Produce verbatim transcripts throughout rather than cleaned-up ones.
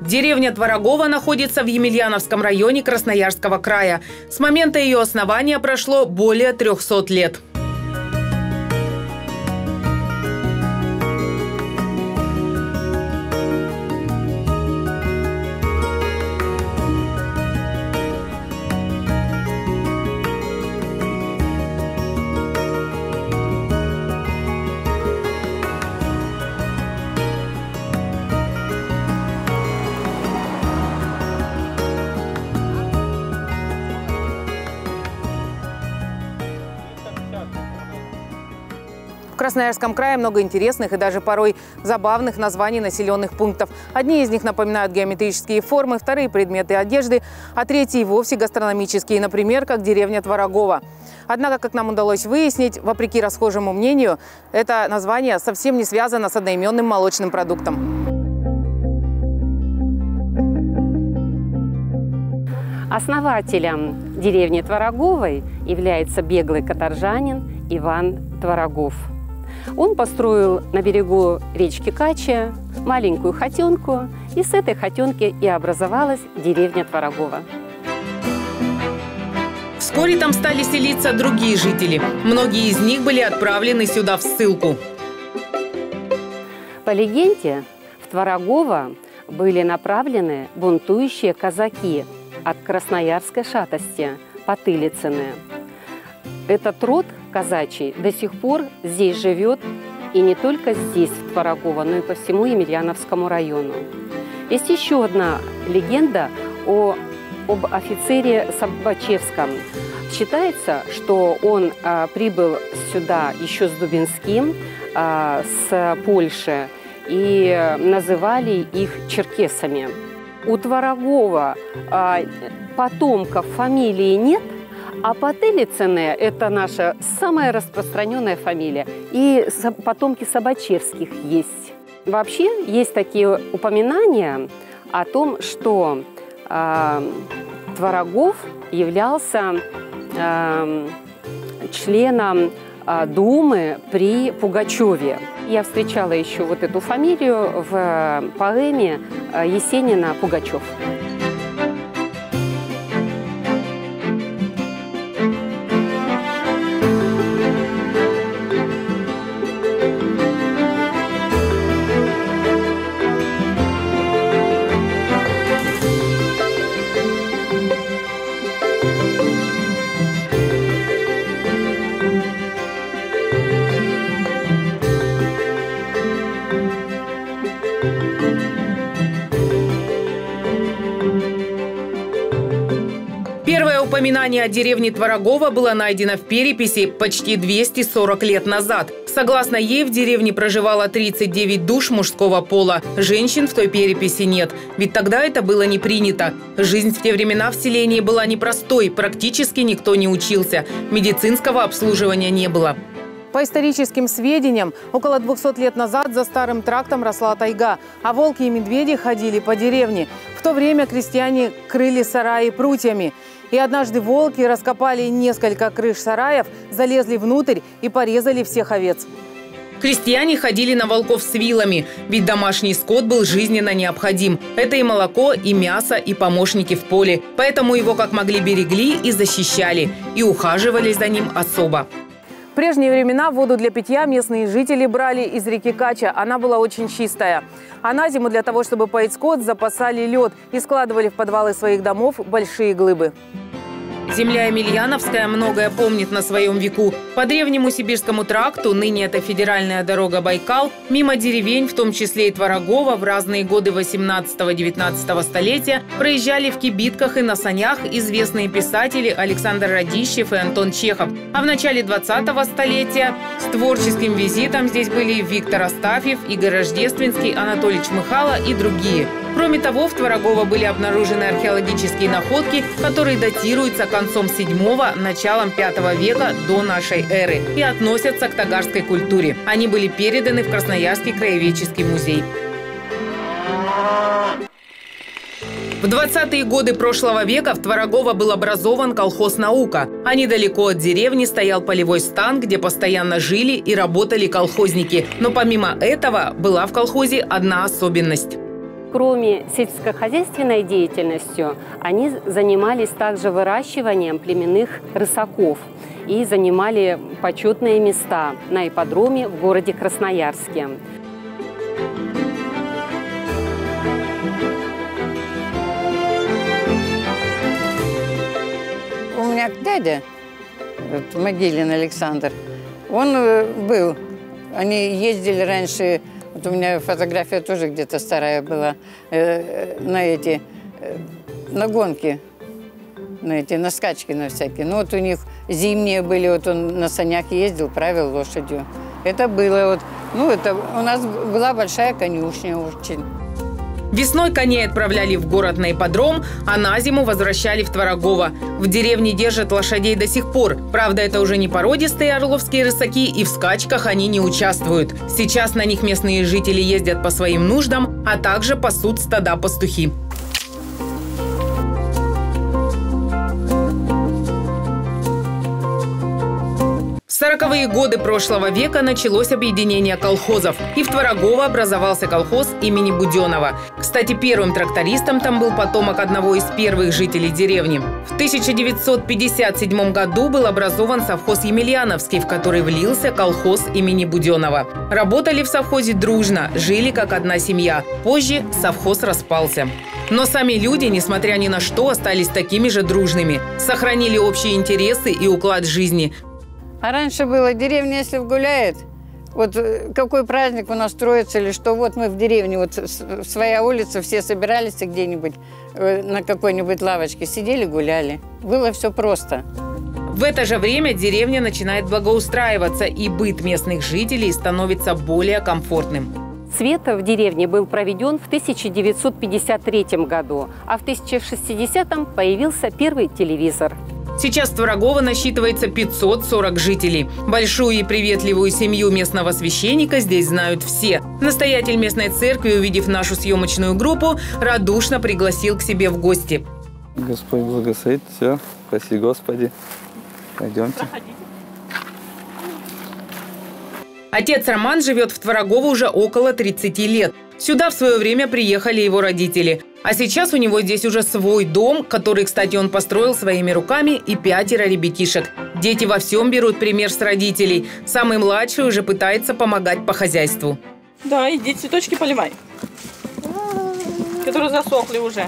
Деревня Творогово находится в Емельяновском районе Красноярского края. С момента ее основания прошло более трёхсот лет. В Красноярском крае много интересных и даже порой забавных названий населенных пунктов. Одни из них напоминают геометрические формы, вторые – предметы одежды, а третьи – вовсе гастрономические, например, как деревня Творогово. Однако, как нам удалось выяснить, вопреки расхожему мнению, это название совсем не связано с одноименным молочным продуктом. Основателем деревни Твороговой является беглый каторжанин Иван Творогов. Он построил на берегу речки Кача маленькую хотенку, и с этой хотенки и образовалась деревня Творогово. Вскоре там стали селиться другие жители. Многие из них были отправлены сюда в ссылку. По легенде, в Творогово были направлены бунтующие казаки от красноярской шатости, Потылицыны. Этот род казачий до сих пор здесь живет, и не только здесь, в Творогово, но и по всему Емельяновскому району. Есть еще одна легенда о, об офицере Собачевском. Считается, что он а, прибыл сюда еще с Дубинским, а, с Польши, и называли их черкесами. У Творогова а, потомков фамилии нет, а Потылицыны – это наша самая распространенная фамилия. И потомки Собачевских есть. Вообще есть такие упоминания о том, что э, Творогов являлся э, членом э, Думы при Пугачеве. Я встречала еще вот эту фамилию в поэме Есенина «Пугачев». Первое упоминание о деревне Творогово было найдено в переписи почти двести сорок лет назад. Согласно ей, в деревне проживало тридцать девять душ мужского пола. Женщин в той переписи нет, ведь тогда это было не принято. Жизнь в те времена в селении была непростой, практически никто не учился. Медицинского обслуживания не было. По историческим сведениям, около двухсот лет назад за старым трактом росла тайга, а волки и медведи ходили по деревне. В то время крестьяне крыли сараи прутьями. И однажды волки раскопали несколько крыш сараев, залезли внутрь и порезали всех овец. Крестьяне ходили на волков с вилами, ведь домашний скот был жизненно необходим. Это и молоко, и мясо, и помощники в поле. Поэтому его как могли берегли и защищали, и ухаживали за ним особо. В прежние времена воду для питья местные жители брали из реки Кача. Она была очень чистая. А на зиму для того, чтобы поить скот, запасали лед и складывали в подвалы своих домов большие глыбы. Земля Емельяновская многое помнит на своем веку. По древнему Сибирскому тракту, ныне это федеральная дорога Байкал, мимо деревень, в том числе и Творогово, в разные годы восемнадцатого-девятнадцатого столетия проезжали в кибитках и на санях известные писатели Александр Радищев и Антон Чехов. А в начале двадцатого столетия с творческим визитом здесь были Виктор Астафьев, Игорь Рождественский, Анатолий Чмыхало и другие. Кроме того, в Творогово были обнаружены археологические находки, которые датируются концом седьмого, началом пятого века до нашей эры и относятся к тагарской культуре. Они были переданы в Красноярский краеведческий музей. В двадцатые годы прошлого века в Творогово был образован колхоз «Наука», а недалеко от деревни стоял полевой стан, где постоянно жили и работали колхозники. Но помимо этого была в колхозе одна особенность. Кроме сельскохозяйственной деятельностью, они занимались также выращиванием племенных рысаков и занимали почетные места на ипподроме в городе Красноярске. У меня дядя, вот, Могилин Александр, он был, они ездили раньше. Вот у меня фотография тоже где-то старая была, э, на эти, э, на гонки, на эти, на скачки на всякие. Ну вот у них зимние были, вот он на санях ездил, правил лошадью. Это было вот, ну это у нас была большая конюшня очень. Весной коней отправляли в город на ипподром, а на зиму возвращали в Творогово. В деревне держат лошадей до сих пор. Правда, это уже не породистые орловские рысаки, и в скачках они не участвуют. Сейчас на них местные жители ездят по своим нуждам, а также пасут стада пастухи. В сороковые годы прошлого века началось объединение колхозов, и в Творогово образовался колхоз имени Буденова. Кстати, первым трактористом там был потомок одного из первых жителей деревни. В тысяча девятьсот пятьдесят седьмом году был образован совхоз Емельяновский, в который влился колхоз имени Буденова. Работали в совхозе дружно, жили как одна семья. Позже совхоз распался. Но сами люди, несмотря ни на что, остались такими же дружными. Сохранили общие интересы и уклад жизни. А раньше было, деревня, если гуляет, вот какой праздник у нас строится или что, вот мы в деревне, вот своя улица, все собирались где-нибудь на какой-нибудь лавочке, сидели, гуляли. Было все просто. В это же время деревня начинает благоустраиваться, и быт местных жителей становится более комфортным. Свет в деревне был проведен в тысяча девятьсот пятьдесят третьем году, а в тысяча шестидесятом появился первый телевизор. Сейчас Творогово насчитывается пятьсот сорок жителей. Большую и приветливую семью местного священника здесь знают все. Настоятель местной церкви, увидев нашу съемочную группу, радушно пригласил к себе в гости. Господь благословит. Все. Спаси Господи. Пойдемте. Проходите. Отец Роман живет в Творогово уже около тридцати лет. Сюда в свое время приехали его родители. А сейчас у него здесь уже свой дом, который, кстати, он построил своими руками, и пятеро ребятишек. Дети во всем берут пример с родителей. Самый младший уже пытается помогать по хозяйству. Да, иди цветочки поливай, которые засохли уже.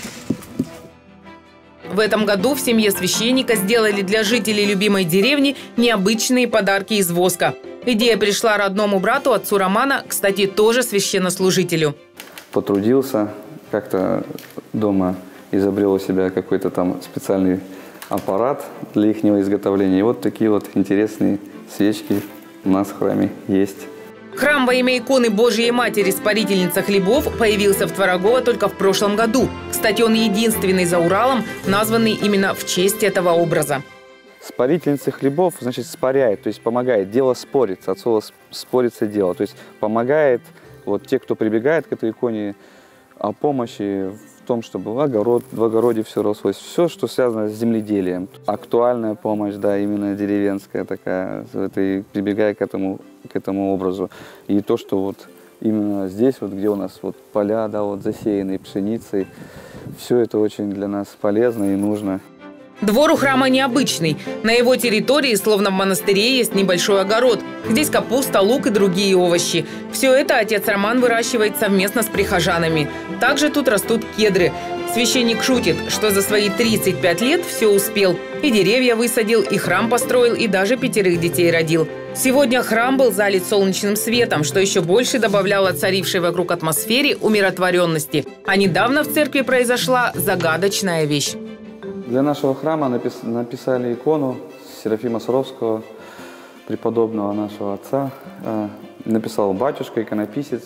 В этом году в семье священника сделали для жителей любимой деревни необычные подарки из воска. Идея пришла родному брату, отцу Романа, кстати, тоже священнослужителю. Потрудился, как-то дома изобрел у себя какой-то там специальный аппарат для их изготовления. И вот такие вот интересные свечки у нас в храме есть. Храм во имя иконы Божией Матери Спарительница хлебов появился в Творогово только в прошлом году. Кстати, он единственный за Уралом, названный именно в честь этого образа. Спарительница хлебов, значит, спаряет, то есть помогает. Дело спорится, от слова спорится дело. То есть помогает вот те, кто прибегает к этой иконе, о помощи в том, чтобы в, огород, в огороде все росло. Все, что связано с земледелием. Актуальная помощь, да, именно деревенская такая, это, прибегая к этому, к этому образу. И то, что вот именно здесь, вот, где у нас вот поля, да, вот засеянные пшеницей, все это очень для нас полезно и нужно. Двор у храма необычный. На его территории, словно в монастыре, есть небольшой огород. Здесь капуста, лук и другие овощи. Все это отец Роман выращивает совместно с прихожанами. Также тут растут кедры. Священник шутит, что за свои тридцать пять лет все успел. И деревья высадил, и храм построил, и даже пятерых детей родил. Сегодня храм был залит солнечным светом, что еще больше добавляло царившей вокруг атмосфере умиротворенности. А недавно в церкви произошла загадочная вещь. Для нашего храма напис написали икону Серафима Саровского, преподобного нашего отца. Э, написал батюшка, иконописец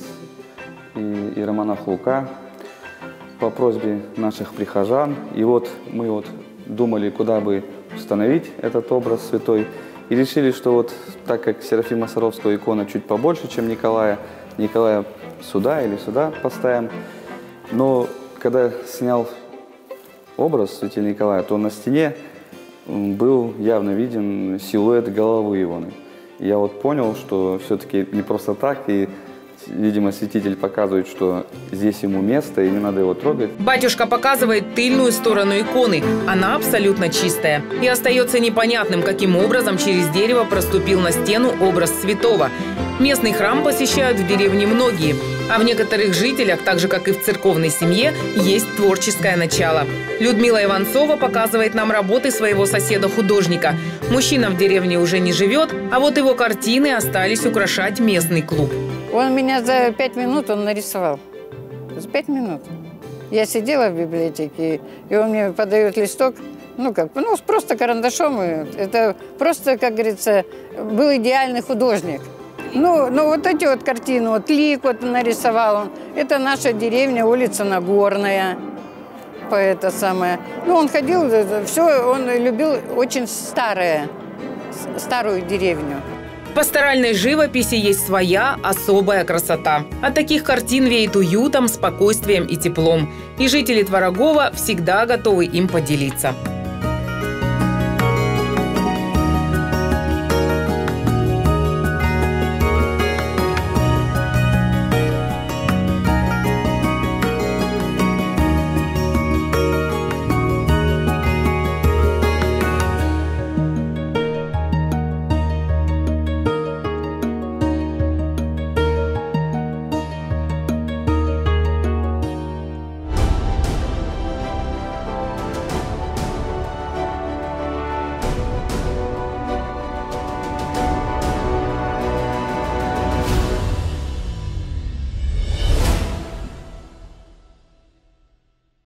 и иеромонах Лука по просьбе наших прихожан. И вот мы вот думали, куда бы установить этот образ святой. И решили, что вот так как Серафима Саровского икона чуть побольше, чем Николая, Николая сюда или сюда поставим. Но когда снял образ святителя Николая, то на стене был явно виден силуэт головы Иваны. Я вот понял, что все-таки не просто так, и видимо, святитель показывает, что здесь ему место и не надо его трогать. Батюшка показывает тыльную сторону иконы. Она абсолютно чистая. И остается непонятным, каким образом через дерево проступил на стену образ святого. Местный храм посещают в деревне многие. А в некоторых жителях, так же как и в церковной семье, есть творческое начало. Людмила Иванцова показывает нам работы своего соседа-художника. Мужчина в деревне уже не живет, а вот его картины остались украшать местный клуб. Он меня за пять минут он нарисовал. За пять минут. Я сидела в библиотеке, и он мне подает листок, ну как, ну просто карандашом. Это просто, как говорится, был идеальный художник. Ну, ну вот эти вот картины, вот лик вот нарисовал он. Это наша деревня, улица Нагорная. Это самое. Ну, он ходил, все, он любил очень старое, старую деревню. В пасторальной живописи есть своя особая красота. От таких картин веет уютом, спокойствием и теплом. И жители Творогова всегда готовы им поделиться.